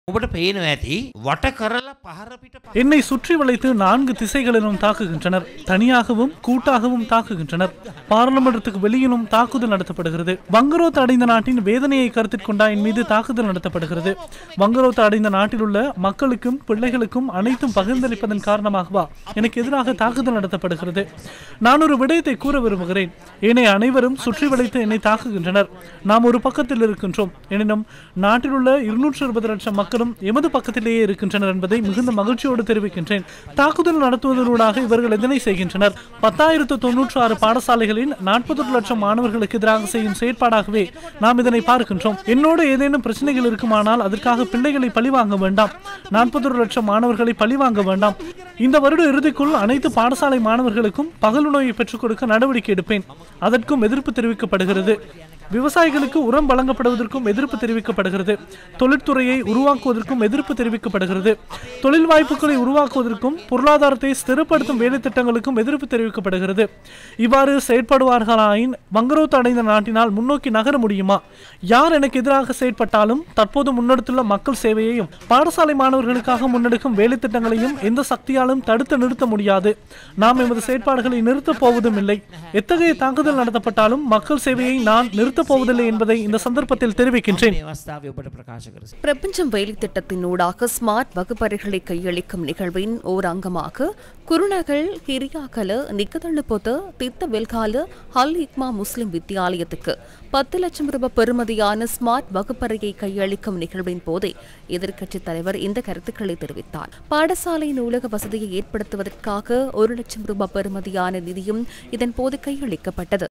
என்னை சுற்றி வளைத்து 4 திசைகளிலும் தாக்குகின்றனர். தனியாகவும் கூட்டாகவும் தாக்குகின்றனர். பாராளுமன்றத்துக்கு வெளியிலும் தாக்குதல் நடத்தப்படுகிறது. வங்குரோத்து அடைந்த நாட்டின் வேதனையை கருத்தில் கொண்டா என் மீது தாக்குதல் நடத்தப்படுகிறது. வங்குரோத்து அடைந்த நாட்டில் உள்ள மக்களுக்கும் பிள்ளைகளுக்கும் அனைத்தும் பகிர்ந்தளிப்பதன் காரணமாகவா எனக்கு எதிராக தாக்குதல் நடத்தப்படுகிறது? நான் ஒரு விடயத்தை கூற விரும்புகிறேன். என்னை அனைவரும் சுற்றி வளைத்து என்னை தாக்குகின்றனர். நாம் ஒரு பக்கத்தில் இருக்கின்றோம். எனினும் நாட்டில் உள்ள 220 லட்சம் மக்களும் எமது பக்கத்திலேயே இருக்கின்றனர் என்பதை மிகுந்த மகிழ்ச்சியோடு தெரிவிக்கின்றேன். தாக்குதல் நடத்துவதனூடாக இவர்கள் எதனை செய்கின்றனர்? 10,096 பாடசாலைகளின் 41 லட்சம் மாணவர்களுக்கு எதிராக செய்யும் செயற்பாடாகவே நாம் இதனை பார்க்கின்றோம். என்னோடு ஏதேனும் பிரச்சனைகள் இருக்குமானால் அதற்காக பிள்ளைகளை பழிவாங்க வேண்டாம். 41 லட்சம் மாணவர்களை பழிவாங்க வேண்டாம். இந்த வருட இறுதிக்குள் அனைத்து பாடசாலை மாணவர்களுக்கும் பகலுணவை பெற்றுக் கொடுக்க நடவடிக்கை எடுப்பேன். அதற்கும் எதிர்ப்பு தெரிவிக்கப்படுகிறது. விவசாயிகளுக்கு உரம் வழங்கப்படுவதற்கும் எதிர்ப்பு தெரிவிக்கப்படுகிறது. தொழிற்துறையை உருவாக்குவதற்கும் எதிர்ப்பு தெரிவிக்கப்படுகிறது. தொழில் வாய்ப்புகளை உருவாக்குவதற்கும் பொருளாதாரத்தை ஸ்திரப்படுத்தும் வேலை திட்டங்களுக்கும் எதிர்ப்பு தெரிவிக்கப்படுகிறது. இவ்வாறு செயற்படுவார்களாயின் வங்குரோத்து அடைந்த நாட்டினால் முன்னோக்கி நகர முடியுமா? யார் எனக்கு எதிராக செயற்பட்டாலும் தற்போது முன்னெடுத்துள்ள மக்கள் சேவையையும் பாடசாலை மாணவர்களுக்காக முன்னெடுக்கும் வேலை திட்டங்களையும் எந்த சக்தியாலும் தடுத்து நிறுத்த முடியாது. நாம் எமது செயற்பாடுகளை நிறுத்தப் போவதும் இல்லை. எத்தகைய தாக்குதல் நடத்தப்பட்டாலும் மக்கள் சேவையை நான் நிறுத்த போவதில்லை என்பதை இந்த சந்தர்ப்பத்தில் தெரிவிக்கின்றேன். பிரபஞ்சம் வேலை திட்டத்தின் ஊடாக ஸ்மார்ட் வகுப்பறைகளை கையளிக்கும் நிகழ்வின் ஓர் அங்கமாக குருநகல் ஹிரியாகல நிக்கதள்ளுபொத்த தித்த வெல்கால ஹல் இக்மா முஸ்லிம் வித்தியாலயத்துக்கு 10 லட்சம் ரூபாய் பெறுமதியான ஸ்மார்ட் வகுப்பறையை கையளிக்கும் நிகழ்வின் போதே எதிர்க்கட்சித் தலைவர் இந்த கருத்துக்களை தெரிவித்தார். பாடசாலை நூலக வசதியை ஏற்படுத்துவதற்காக 1 லட்சம் ரூபாய் பெறுமதியான நிதியும் இதன் போது கையளிக்கப்பட்டது.